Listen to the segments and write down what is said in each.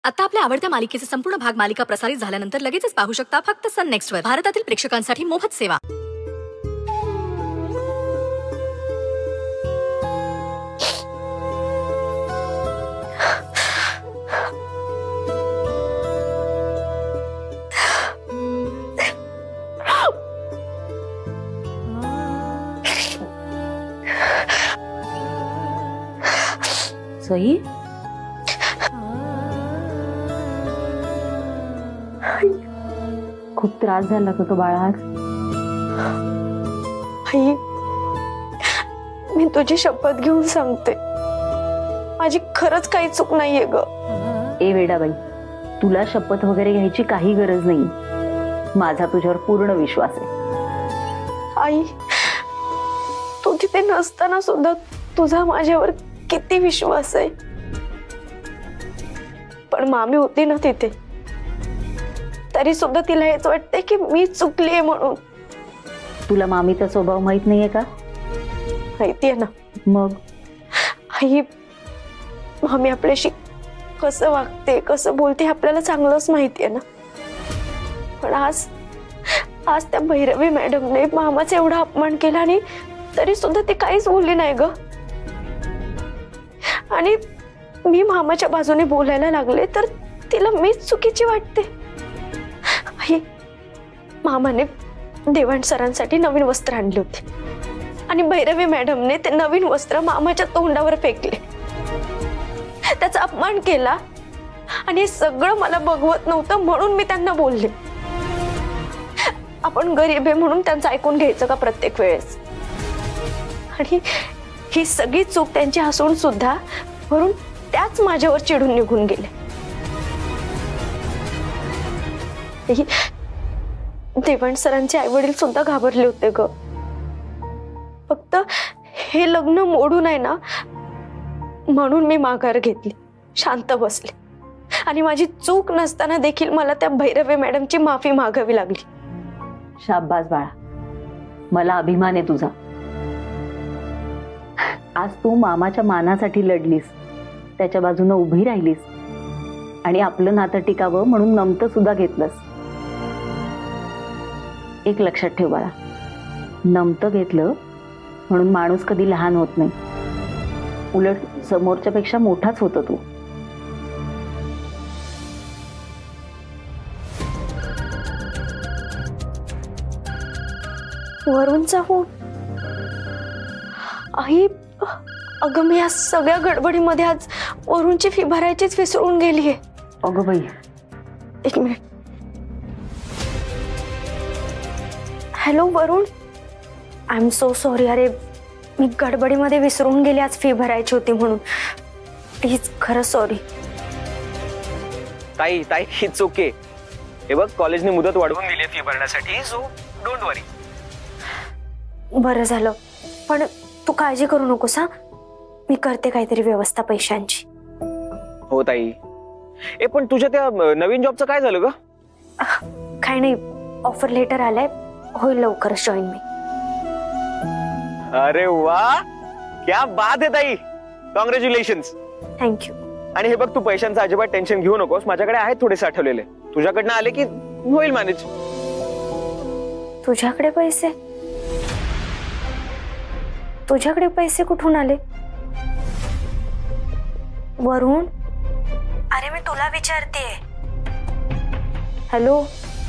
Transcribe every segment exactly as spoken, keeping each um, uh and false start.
आता आपल्या आवडत्या मालिकेचे संपूर्ण भाग मालिका प्रसारित झाल्यानंतर लगेचच पाहू शकता फक्त सन नेक्स्ट वर. भारतातील प्रेक्षकांसाठी मोफत सेवा. सई, खूप त्रास झाला का बाळा आज? आई, मी तुझी शपथ घेऊन सांगते, माझी खरंच काही चूक नाहीये ग. ए वेडाबाई, तुला शपथ वगैरे घ्यायची काही गरज नाही. माझा तुझ्यावर पूर्ण विश्वास आहे. आई, तू तिथे नसताना सुद्धा तुझा माझ्यावर किती विश्वास आहे. पण मामी होती ना तिथे, तरी सुद्धा तिला हेच वाटते की मी चुकलीये म्हणून. तुला मामीचा स्वभाव माहित नाहीये का? माहितीये ना. मग आई, मामी आपल्याशी कसं वागते, कसं बोलते आपल्याला चांगलंच माहितीये ना. पण आज आज त्या भैरवी मॅडमने मामाचा एवढा अपमान केला आणि तरी सुद्धा ती काहीच बोलली नाही ग. आणि मी मामाच्या बाजूने बोलायला लागले तर तिला मीच चुकीची वाटते. आई, मामाने देवाण सरांसाठी नवीन वस्त्र आणले होते आणि भैरवी मॅडमने ते नवीन वस्त्र मामाच्या तोंडावर फेकले, त्याचा अपमान केला. आणि सगळं मला बघवत नव्हतं म्हणून मी त्यांना बोलले. आपण गरीब आहे म्हणून त्यांचं ऐकून घ्यायचं का प्रत्येक वेळेस? आणि ही सगळी चूक त्यांची हसून सुद्धा वरून त्याच माझ्यावर चिडून निघून गेले. देवाण सरांचे आई वडील सुद्धा घाबरले होते ग. फक्त हे लग्न मोडून आहे ना म्हणून मी माघार घेतली, शांत बसले. आणि माझी चूक नसताना देखील मला त्या भैरवी मॅडमची माफी मागावी लागली. शाबास बाळा, मला अभिमान आहे तुझा. आज तू मामाच्या मानासाठी लढलीस, त्याच्या बाजूने उभी राहिलीस आणि आपलं नातं टिकावं म्हणून नमतं सुद्धा घेतलंस. एक लक्षात ठेव बाळा, नमतं घेतलं म्हणून माणूस कधी लहान होत नाही, उलट समोरच्या पेक्षा मोठाच होतो तू. वरूनचा फोन. आई, अगं मी या सगळ्या गडबडीमध्ये आज वरूनची फी भरायचीच विसरून गेलीये. अगं बाई, एक minute. Hello Varun, I am so sorry. अरे मी गडबडीमध्ये विसरून गेले आज फी भरायची होती म्हणून. प्लीज, खरं सॉरी. ताई ताई इट्स ओके. हे बघ, कॉलेजने मुदत वाढवून दिली फी भरण्यासाठी, सो डोंट वरी. बरं झालं, पण तू काळजी करू नकोस हा. मी करते काहीतरी व्यवस्था पैशांची. हो ताई. ए पण तुझ्या त्या नवीन जॉबचं काय झालं ग? काय नाही, ऑफर लेटर आलाय, होईल लवकरच जॉईन मी. अरे वा, क्या बात आहे ताई, कॉंग्रॅच्युलेशन्स. थँक्यू. आणि हे बघ, तू पैशांचं अजिबात टेन्शन घेऊ नकोस, माझ्याकडे आहेत थोडे साठवलेले. तुझ्याकडनं आले की होईल मॅनेज. तुझ्याकडे पैसे? तुझ्याकडे पैसे कुठून आले वरुण? अरे मी तुला विचारते. हॅलो.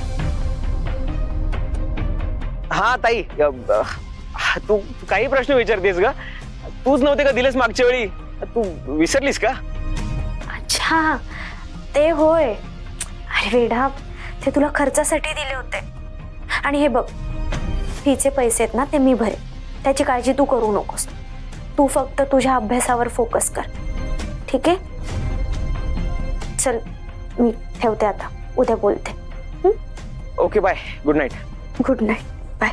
हा ताई, तू काही प्रश्न विचारतेस ग? तूच नव्हते का दिलेस मागच्या वेळी? तू विसरलीस का? अच्छा, ते होय. अरे वेडा, ते तुला खर्चासाठी दिले होते. आणि हे बघ, फीचे पैसे आहेत ना ते मी भरे, त्याची काळजी तू करू नकोस. तू फक्त तुझ्या अभ्यासावर फोकस कर, ठीक आहे? चल मी ठेवते आता, उद्या बोलते. Okay, bye. Good night. Good night. Bye.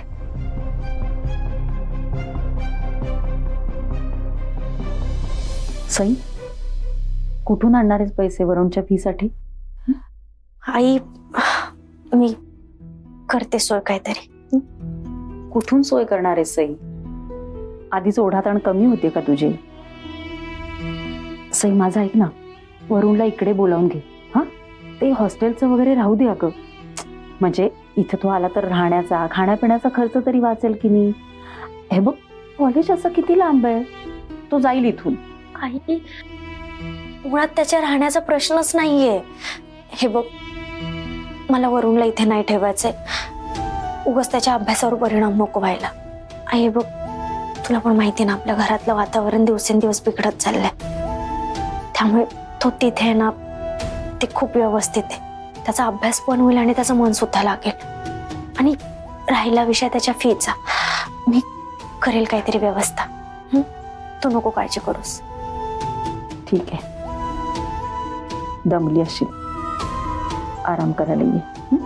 Sai, कुठून आणणार आहेस पैसे वरूनच्या फी साठी? आई, मी करते सोय काहीतरी. कुठून सोय करणार आहेस सई? आधीच ओढाताण कमी होते का तुझे? सई माझा ऐक ना, वरुणला इकडे बोलावून घे. हा, ते हॉस्टेलचं वगैरे राहू दे अगं, म्हणजे इथे तो आला तर राहण्याचा खाण्यापिण्याचा खर्च तरी वाचेल की नाही. हे बघ कॉलेज असं किती लांब आहे, तो जाईल इथून. काही मुळात त्याच्या राहण्याचा प्रश्नच नाहीये. हे बघ मला वरुणला इथे नाही ठेवायचंय, उगाच त्याच्या अभ्यासावर परिणाम नको व्हायला. आई बघ तुला पण माहिती ना आपल्या घरातलं वातावरण दिवसेंदिवस बिघडत चाललंय, त्यामुळे तो तिथे आहे ना ते खूप व्यवस्थित आहे. त्याचा अभ्यास पण होईल आणि त्याचं मन सुद्धा लागेल. आणि राहिला विषय त्याच्या फीचा, मी करेल काहीतरी व्यवस्था. तू नको काळजी करूस. ठीक आहे, दमली असशील, आराम करायला ये.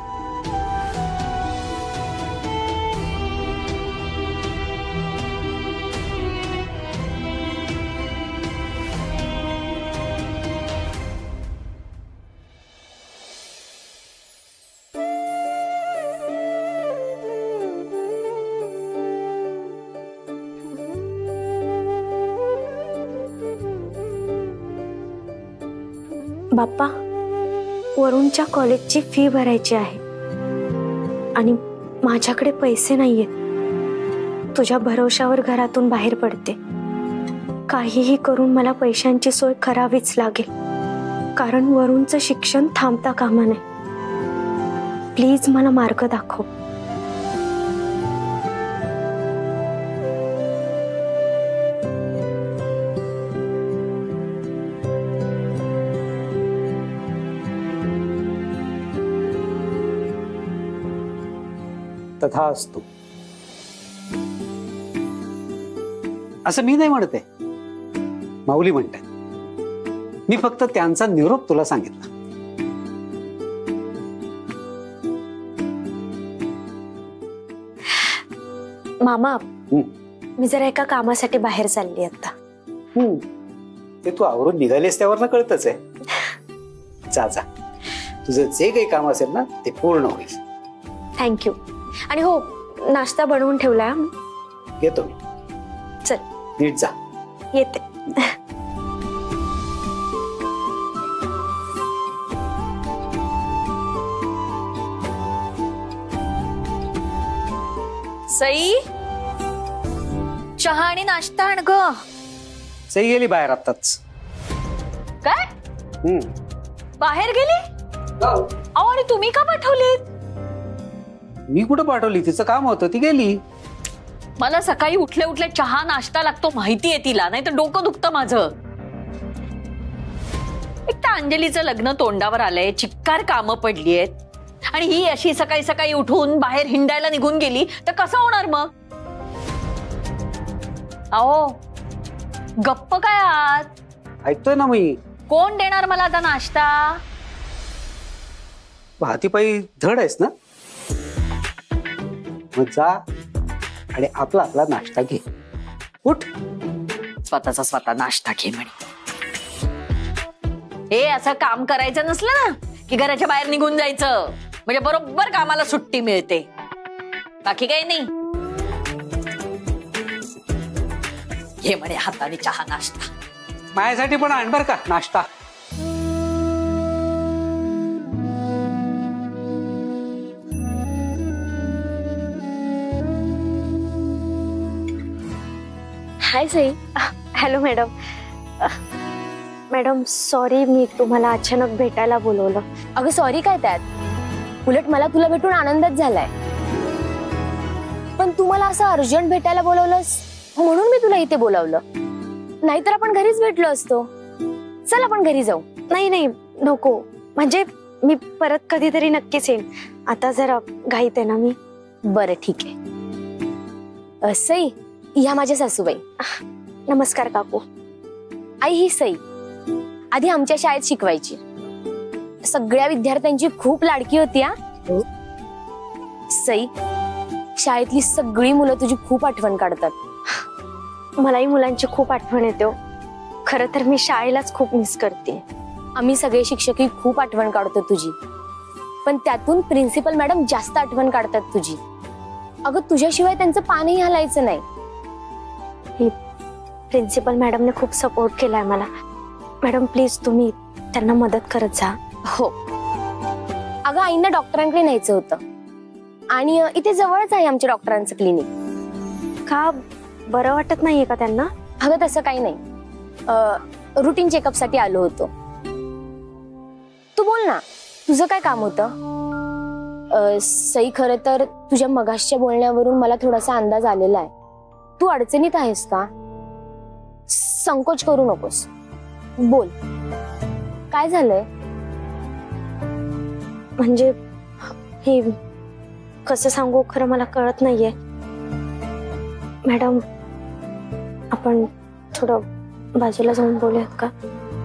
बाप्पा, वरुणच्या कॉलेजची फी भरायची आहे आणि माझ्याकडे पैसे नाहीयेत. तुझ्या भरोशावर घरातून बाहेर पडते. काहीही करून मला पैशांची सोय करावीच लागेल, कारण वरुणचं शिक्षण थांबता कामा नये. प्लीज मला मार्ग दाखव. तथास्तु. असं मी नाही म्हणते, माऊली म्हणते. मी फक्त त्यांचा निरोप तुला सांगितला. मामा, मी जरा एका कामासाठी बाहेर चालली आता. ते तू आवरून निघालीस त्यावर कळतच आहे. जा जा, तुझं जे काही काम असेल ना ते पूर्ण होईल. थँक्यू. आणि हो, नाश्ता बनवून ठेवलाय. येतो मी. चल नीट जा. येते. सई, चहा आणि नाश्ता आण ग. सई गेली बाहेर आताच. काय हम्म बाहेर गेली? अहो, आणि तुम्ही का पाठवलीत? मी कुठं पाठवली, तिचं काम होतं, ती गेली. मला सकाळी उठले उठले चहा नाश्ता लागतो, माहितीये तिला, नाही तर डोकं दुखतं माझं. एक तर अंजलीचं लग्न तोंडावर आलंय, चिक्कार कामं पडलीयेत, आणि ही अशी सकाळी सकाळी उठून बाहेर हिंडायला निघून गेली तर कसं होणार मग? अहो गप्प काय आहात? ऐकतोय ना मी. कोण देणार मला आता नाश्ता? भातीपायी धड आहेस ना, मग जा आणि आपला आपला नाश्ता घे. उठ. स्वतःचा स्वतः नाश्ता घे म्हणे. हे असं काम करायचं नसलं ना की घराच्या बाहेर निघून जायचं, म्हणजे बरोबर कामाला सुट्टी मिळते. बाकी काही नाही. घे म्हणे हाताने चहा नाश्ता. माझ्यासाठी पण आण बर का नाश्ता. Hi Sai. Hello madam. Madam sorry, मी तुम्हाला अचानक भेटायला बोलवलं. अगं सॉरी काय त्यात, उलट मला तुला भेटून आनंदच झालाय. पण तू मला असं अर्जंट भेटायला बोलवलंस म्हणून मी तुला इथे बोलावलं, नाहीतर आपण घरीच भेटलो असतो. चल आपण घरी जाऊ. नाही नाही नको, म्हणजे मी परत कधीतरी नक्कीच येईन. आता जरा घाईत आहे ना मी. बरं ठीक आहे. सई, ह्या माझ्या सासूबाई. नमस्कार काकू. आई ही सई, आधी आमच्या शाळेत शिकवायची. सगळ्या विद्यार्थ्यांची खूप लाडकी होती. हा सई, शाळेतली सगळी मुलं तुझी खूप आठवण काढतात. मलाही मुलांची खूप आठवण येते. खरं तर मी शाळेलाच खूप मिस करते. आम्ही सगळे शिक्षकही खूप आठवण काढतो तुझी, पण त्यातून प्रिन्सिपल मॅडम जास्त आठवण काढतात तुझी. अगं तुझ्याशिवाय त्यांचं पानही हलायचं नाही. प्रिन्सिपल मॅडमने खूप सपोर्ट केलाय मला. मॅडम प्लीज तुम्ही त्यांना मदत करत जा. हो अगं आईंना डॉक्टरांकडे न्यायचं होतं आणि अ, इथे जवळच आहे आमच्या डॉक्टरांचं क्लिनिक. का बरं वाटत नाहीये का त्यांना? अगं तसं काही नाही, रुटीन चेकअप साठी आलो होतो. तू बोल ना, तुझं काय काम होतं? अ, सई, खरं तर तुझ्या मगाशच्या बोलण्यावरून मला थोडासा अंदाज आलेला आहे. तू अडचणीत आहेस का? संकोच करू नकोस, बोल काय झालंय. म्हणजे हे कसं सांगू खरं मला कळत नाहीये. मॅडम, आपण थोडं बाजूला जाऊन बोलूयात का?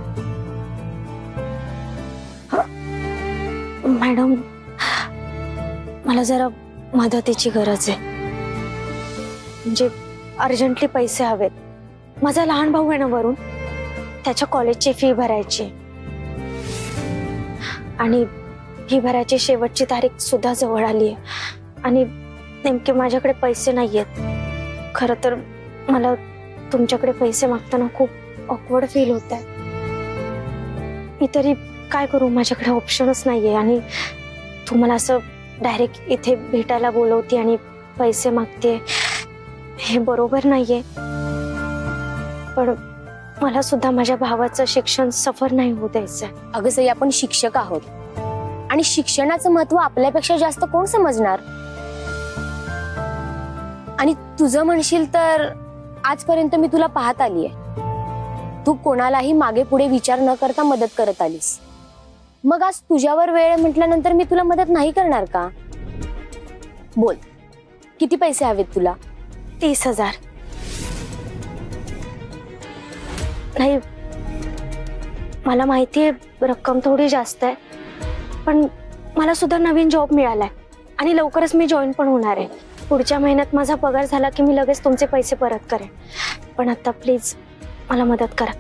मॅडम, मला जरा मदतीची गरज आहे. म्हणजे अर्जंटली पैसे हवेत. माझा लहान भाऊ आहे ना वरून, त्याच्या कॉलेजची फी भरायची आणि फी भरायची शेवटची तारीख सुद्धा जवळ आली आहे आणि नेमके माझ्याकडे पैसे नाहीयेत. खरं तर मला तुमच्याकडे पैसे मागताना खूप ऑकवर्ड फील होत आहे. मी तरी काय करू, माझ्याकडे ऑप्शनच नाहीये आणि तुम्हाला असं डायरेक्ट इथे भेटायला बोलवते आणि पैसे मागते, हे बरोबर नाहीये. पण मला सुद्धा माझ्या भावाचं शिक्षण सफर नाही होऊ द्यायचंय. अगं सई, आपण शिक्षक आहोत आणि शिक्षणाचं महत्व आपल्यापेक्षा जास्त कोण समजणार. आणि तुझं म्हणशील तर आजपर्यंत मी तुला पाहत आलीये, तू कोणालाही मागे पुढे विचार न करता मदत करत आलीस. मग आज तुझ्यावर वेळ म्हटल्यानंतर मी तुला मदत नाही करणार का? बोल, किती पैसे हवेत तुला? तीस हजार. नाही, मला माहितीये रक्कम थोडी जास्त आहे, पण मला सुद्धा नवीन जॉब मिळालाय आणि लवकरच मी जॉईन पण होणार आहे. पुढच्या महिन्यात माझा पगार झाला की मी लगेच तुमचे पैसे परत करेन. पण आता प्लीज मला मदत करा.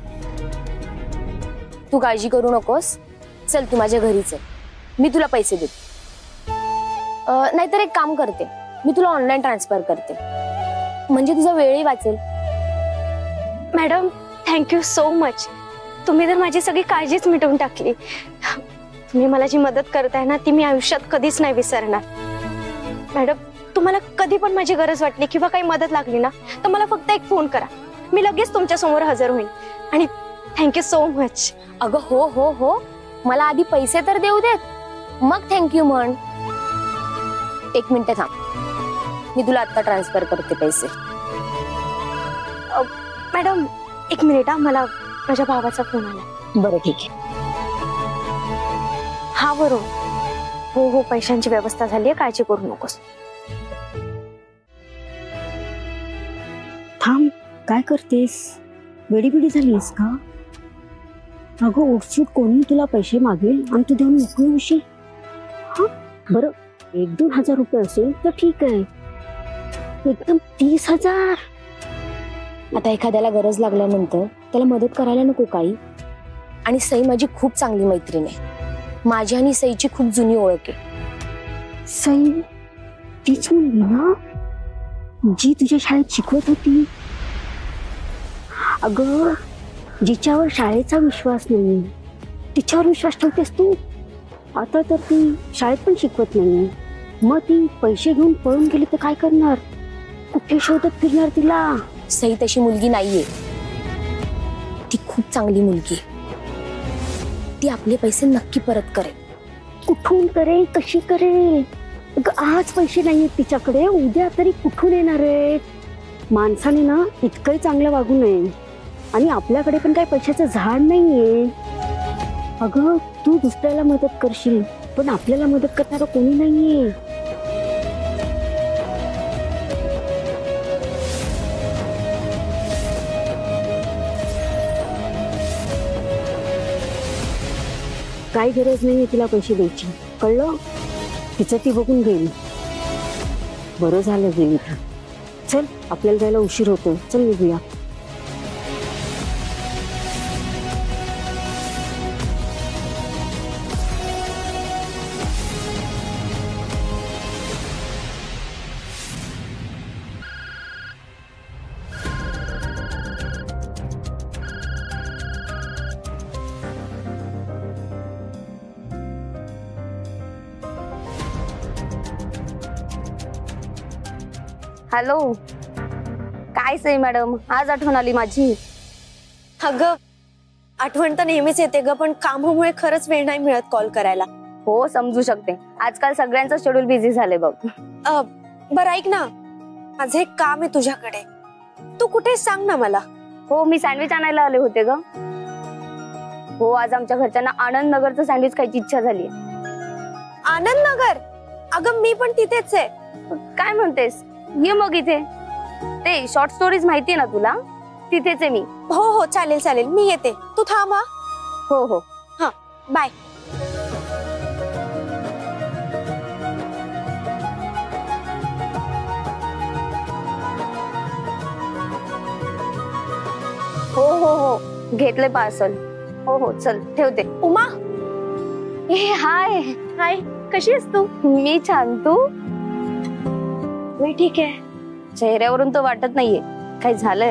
तू काळजी करू नकोस, चल तू माझ्या घरीच आहे, मी तुला पैसे देते. नाहीतर एक काम करते, मी तुला ऑनलाईन ट्रान्सफर करते, म्हणजे तुझा वेळही वाचेल. Madam, thank you so much. तुम्ही तर माझी सगळी काळजीच मिटवून टाकली. तुम्ही मला जी मदत करताय ना, ती मी आयुष्यात कधीच नाही विसरणार. मॅडम, तुम्हाला कधी पण माझी गरज वाटली किंवा काही मदत लागली ना, तर मला फक्त एक फोन करा, मी लगेच तुमच्या समोर हजर होईल. आणि थँक्यू सो मच. अगं हो हो हो, मला आधी पैसे तर देऊ देत, मग थँक्यू म्हण. एक मिनिट थांब, मी तुला आता ट्रान्सफर करते पैसे. मॅडम एक मिनिट, हा मला माझ्या भावाचा फोन आला. बरं ठीक आहे. हा बरोबर, हो हो, पैशांची व्यवस्था झाली आहे, काळजी करू नकोस. थांब, काय करतेस? वेडी बिडी झालीस का? अगं उठसूट कोणी तुला पैसे मागेल आणि तू देऊन मोकळी होशील. हा बरं, एक दोन हजार रुपये असेल तर ठीक आहे, एकदम तीस हजार. आता एखाद्याला गरज लागल्यानंतर त्याला मदत करायला नको काही. आणि सई माझी खूप चांगली मैत्रीण आहे, माझी आणि सईची खूप जुनी ओळख आहे. सई तीच मुलगी ना जी तुझ्या शाळेत शिकवत होती? अगं जिच्यावर शाळेचा विश्वास नाही तिच्यावर विश्वास ठेवतेस तू. आता तर ती शाळेत पण शिकवत नाही, मग ती पैसे घेऊन पळून गेली तर काय करणार? कुठे शोधत फिरणार तिला? सई तशी मुलगी नाहीये, ती खूप चांगली मुलगी आहे. ती आपले पैसे नक्की परत करेल. कुठून करेल, कशी करेल? आज पैसे नाहीयेत तिच्याकडे, उद्या तरी कुठून येणार आहेत? माणसाने ना इतकंही चांगलं वागू नये. आणि आपल्याकडे पण काही पैशाचं झाड नाहीये. अगं तू दुसऱ्याला मदत करशील, पण आपल्याला मदत करणारं कोणी नाहीये. काही गरज नाहीये तिला पैसे द्यायची, कळलं? तिचं ती बघून घेईल. बरं झालं गेली तर. चल, आपल्याला जायला उशीर होतो, चल निघूया. हॅलो, काय सई मॅडम, आज आठवण आली माझी. अगं आठवण तर नेहमीच येते ग, पण कामामुळे खरंच वेळ नाही मिळत कॉल करायला. हो समजू शकते, आजकाल सगळ्यांचं शेड्यूल बिझी झाले बघ. अ, बरं ऐक ना, माझं एक काम आहे तुझ्याकडे, तू कुठे सांग ना मला. हो, मी सँडविच आणायला आले होते ग. हो, आज आमच्या घरच्यांना आनंद नगरचं सँडविच खायची इच्छा झाली. आनंद नगर? अगं मी पण तिथेच आहे. काय म्हणतेस, ये मग इथे. ते शॉर्ट स्टोरीज माहितीये ना तुला, तिथेच आहे मी. हो हो चालेल चालेल, मी येते, तू थांब. हा हो हो, हा बाय. हो हो हो, घेतले पार्सल. हो हो, चल ठेवते. उमा, ए हाय. हाय, कशी आहेस तू? मी छान, तू? मी ठीक आहे. चेहऱ्यावरून तर वाटत नाहीये, काही झालंय?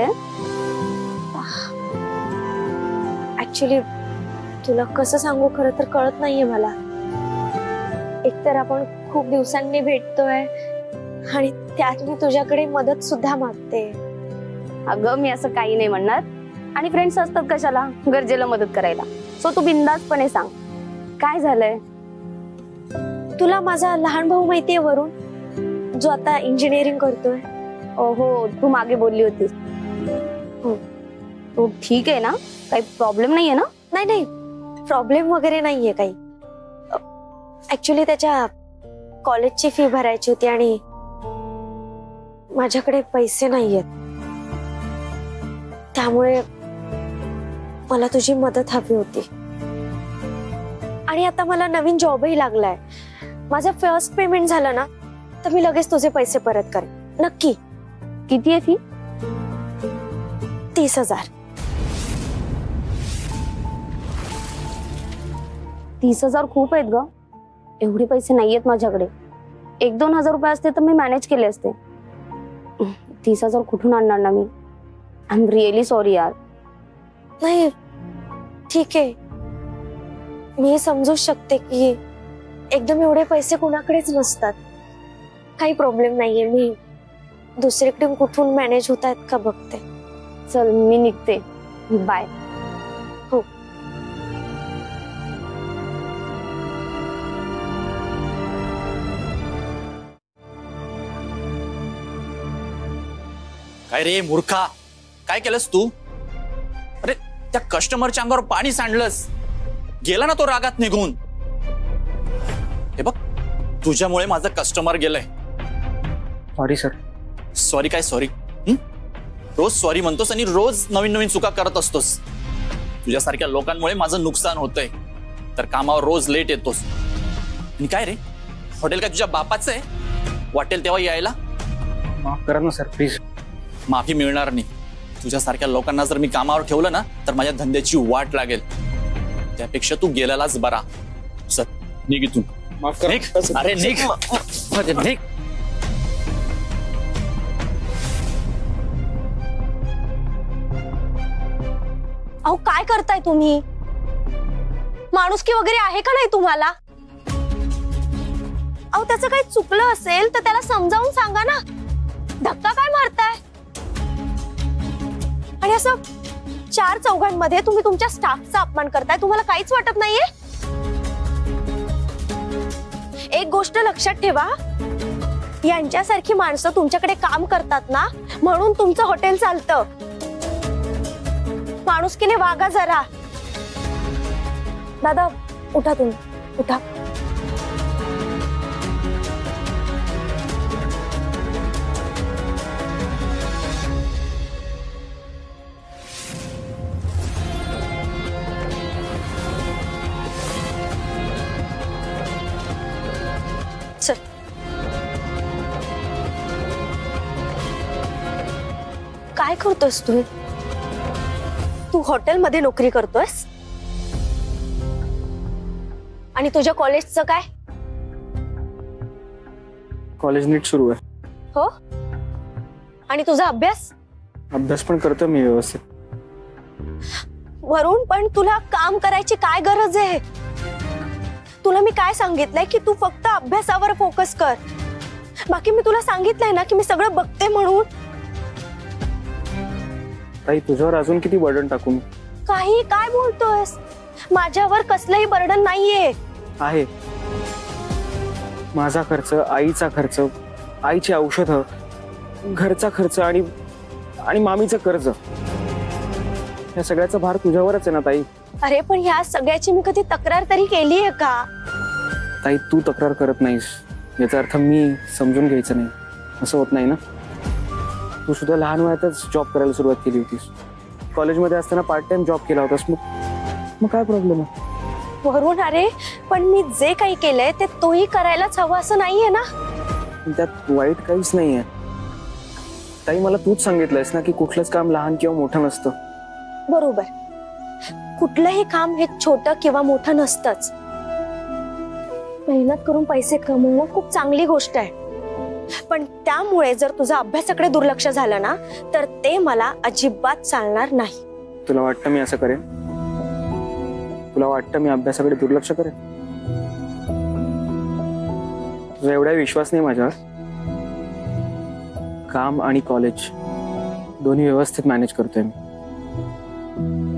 ऍक्च्युली तुला कसं सांगू, खरं तर कळत नाहीये मला. एकतर आपण खूप दिवसांनी भेटतोय आणि त्यात मी तुझ्याकडे मदत सुद्धा मागते. अगं मी असं काही नाही म्हणणार, आणि फ्रेंड्स असतात कशाला गरजेला मदत करायला. सो तू बिंदासपणे सांग, काय झालंय? तुला माझा लहान भाऊ माहितीये वरुण, जो आता इंजिनिअरिंग करतोय? हो, तू मागे बोलली होतीस. हो. तो ठीक आहे ना, काही प्रॉब्लेम नाहीये ना? नाही नाही, प्रॉब्लेम वगैरे नाहीये काही. ऍक्च्युली त्याच्या कॉलेजची फी भरायची होती आणि माझ्याकडे पैसे नाहीयेत, त्यामुळे मला तुझी मदत हवी होती. आणि आता मला नवीन जॉबही लागलाय. माझं फर्स्ट पेमेंट झालं ना तर मी लगेच तुझे पैसे परत करेन, नक्की. किती आहे फी? तीस हजार. तीस हजार खूप आहेत ग, एवढे पैसे नाहीयेत माझ्याकडे. एक दोन हजार रुपये असते तर मी मॅनेज केले असते. तीस हजार कुठून आणणार ना मी? आय एम रिअली सॉरी यार. नाही ठीक आहे, मी समजू शकते की एकदम एवढे पैसे कुणाकडेच नसतात. काही प्रॉब्लेम नाहीये, मी दुसरीकडे कुठून मॅनेज होत आहेत का बघते. चल मी निघते, बाय. हो. काय रे मूर्खा, काय केलंस तू? अरे त्या कस्टमरच्या अंगावर पाणी सांडलंस, गेला ना तो रागात निघून. हे बघ, तुझ्यामुळे माझं कस्टमर गेलंय. Sorry sir. सॉरी काय सॉरी? रोज सॉरी म्हणतोस आणि रोज नवीन नवीन चुका करत असतोस. तुझ्यासारख्या लोकांमुळे माझं नुकसान होतंय, तर कामावर रोज लेट येतोस. आणि काय रे, हॉटेल काय तुझ्या बापाचं आहे? वाटेल तेव्हा यायला? माफ करा ना सर, प्लीज. माफी मिळणार नाही. तुझ्यासारख्या लोकांना जर मी कामावर ठेवलं ना तर माझ्या धंद्याची वाट लागेल. त्यापेक्षा तू गेल्यालाच बरा. सर निघ इथून. माफ करा. निघ. अरे निघ. अरे निघ. अहो काय करताय तुम्ही? माणुसकी वगैरे आहे का नाही तुम्हाला? अहो त्याचं काही चुकलं असेल तर त्याला समजावून सांगा ना, धक्का काय मारताय? आणि असं चार चौघांमध्ये तुम्ही तुमच्या स्टाफचा अपमान करताय, तुम्हाला काहीच वाटत नाहीये? एक गोष्ट लक्षात ठेवा, यांच्यासारखी माणसं तुमच्याकडे काम करतात ना म्हणून तुमचं हॉटेल चालतं. माणुसकीने वागा जरा. दादा उठा, तुम्ही उठा. चल. काय करतोस तू? तू हॉटेलमध्ये नोकरी करतोयस आणि तुझ्या कॉलेजचं काय? कॉलेज नीट सुरू आहे. हो, आणि तुझा अभ्यास? अभ्यास पण करतो मी व्यवस्थित. वरुण, पण तुला काम करायची काय गरज आहे? तुला मी काय सांगितलंय की तू फक्त अभ्यासावर फोकस कर. बाकी मी तुला सांगितलंय ना की मी सगळं बघते म्हणून. ताई तुझ्यावर अजून किती बर्डन टाकू मी? काही काय बोलतोयस? माझ्यावर कसलंही बर्डन नाहीये. आहे. माझा खर्च, आईचा खर्च, आईची औषधं, घरचा खर्च आणि आणि मामीचं कर्ज, या सगळ्याचा भार तुझ्यावरच आहे ना ताई. अरे पण ह्या सगळ्याची मी कधी तक्रार तरी केली आहे का? ताई तू तक्रार करत नाहीस याचा अर्थ मी समजून घ्यायचं नाही असं होत नाही ना. तू सुद्धा लहान वयातच जॉब करायला सुरुवात केली होतीस. कॉलेजमध्ये असताना पार्ट टाइम जॉब केला होतास. मग मग काय प्रॉब्लेम आहे? वरून अरे पण मी जे काही केलंय ते तोही करायलाच हवं असं नाहीये ना. त्यात वाईट काहीच नाहीये ताई. मला तूच सांगितलंयस ना की कुठलंच काम लहान किंवा मोठं नसतं. बरोबर. कुठलंही काम हे छोटं किंवा मोठं नसतंच. मेहनत करून पैसे कमवणं खूप चांगली गोष्ट आहे. पण त्यामुळे जर तुझं अभ्यासाकडे दुर्लक्ष झालं ना तर ते मला अजिबात चालणार नाही. तुला वाटतं मी असं करेन? तुला वाटतं मी अभ्यासाकडे दुर्लक्ष करेन? तुझा एवढा विश्वास नाही माझ्यावर? काम आणि कॉलेज दोन्ही व्यवस्थित मॅनेज करतोय मी.